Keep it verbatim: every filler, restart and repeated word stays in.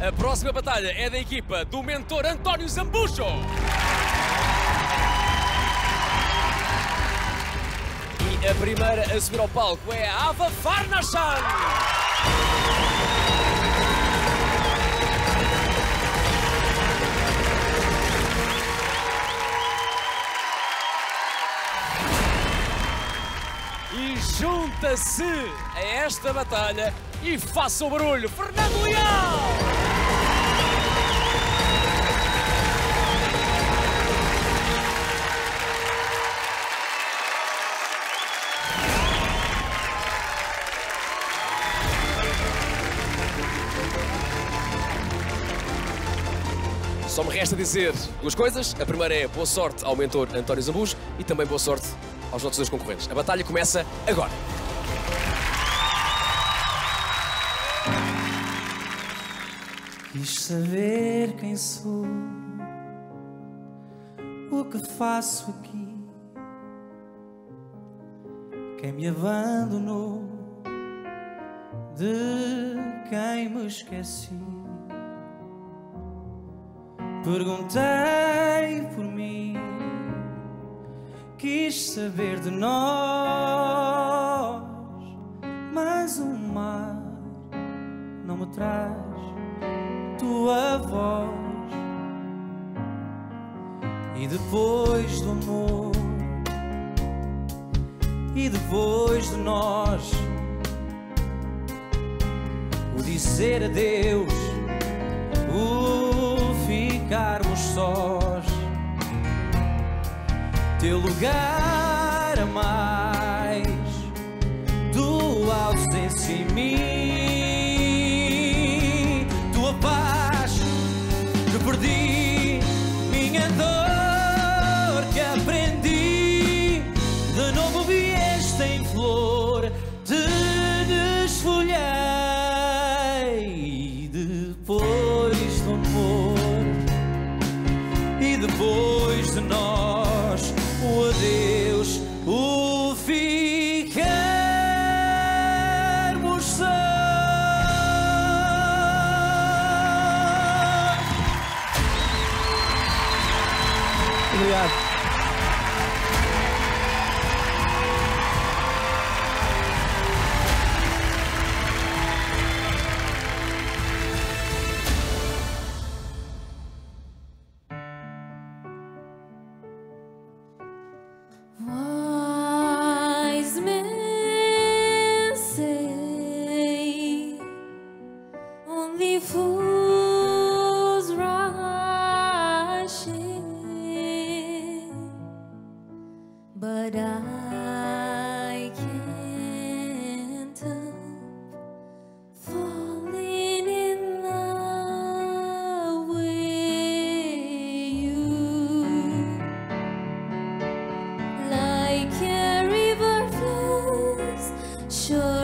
A próxima batalha é da equipa do mentor António Zambujo. E a primeira a subir ao palco é a Ava Farnashan. E junta-se a esta batalha e faça o barulho, Fernando Leal! Só me resta dizer duas coisas. A primeira é boa sorte ao mentor António Zambujo e também boa sorte aos nossos dois concorrentes. A batalha começa agora. Quis saber quem sou, o que faço aqui, quem me abandonou, de quem me esqueci. Perguntei por mim, quis saber de nós, mas o mar não me traz tua voz. E depois do amor, e depois de nós, o dizer adeus, o ficarmos sós, teu lugar a mais, tua ausência em mim, tua paz que perdi, minha dor que aprendi, de novo vieste em flor, te desfolhei. Depois do amor e depois de nós, o adeus, o ficarmos só. Obrigado. Wise men say only fools rush in, but I can't help falling in love with you. Like a river flows, sure